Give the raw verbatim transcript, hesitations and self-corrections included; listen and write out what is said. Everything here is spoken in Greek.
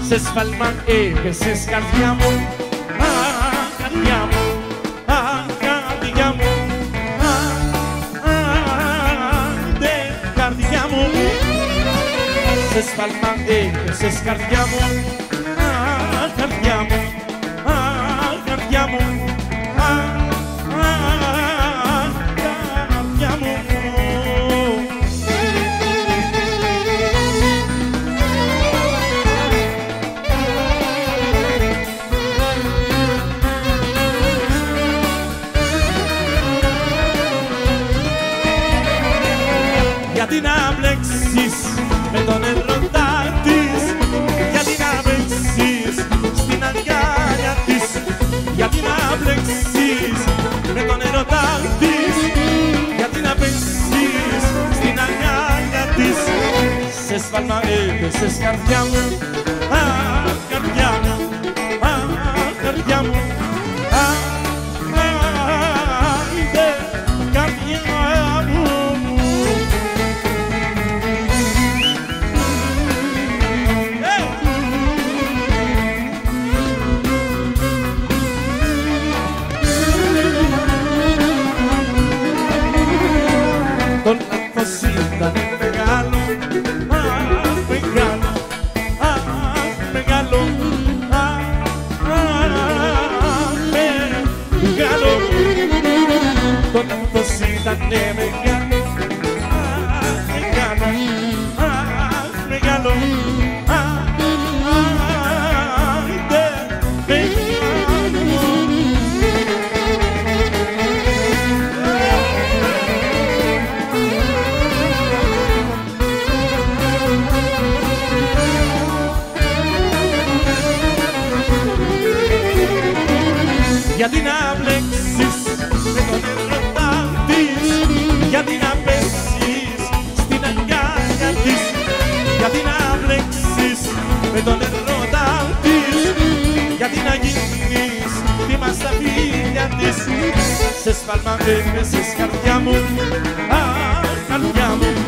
σε σφάλμα έπεσες καρδιά μου, α, καρδιά μου, α, καρδιά μου, α, άντε καρδιά μου, σε σφάλμα έπεσες καρδιά μου, α, καρδιά μου, α, καρδιά μου, α, α, καρδιά μου. Γιατί να μπλέξεις με τον ερωτά της, γιατί να μπλέξεις στην αγκάλια της, γιατί να μπλέξεις με τον ερωτά της, γιατί να μπλέξεις στην αγκάλια της, σε σφάλμα έπεσες καρδιά μου, α, καρδιά μου, α, καρδιά μου, α, άντε καρδιά μου. Τον λάθος ήταν μεγάλο, αχ μεγάλο, αχ μεγάλο, αχ μεγάλο. Τον λάθος ήταν μεγάλο, αχ μεγάλο, αχ μεγάλο, αχ γιατί να μπλέξεις με τον ερωτά της, γιατί να πέσεις στην αγκάλια της, γιατί να μπλέξεις με τον ερωτά της, γιατί να γίνεις θύμα στα φίλια της, σε σφάλμα έπεσες καρδιά μου, α, καρδιά μου.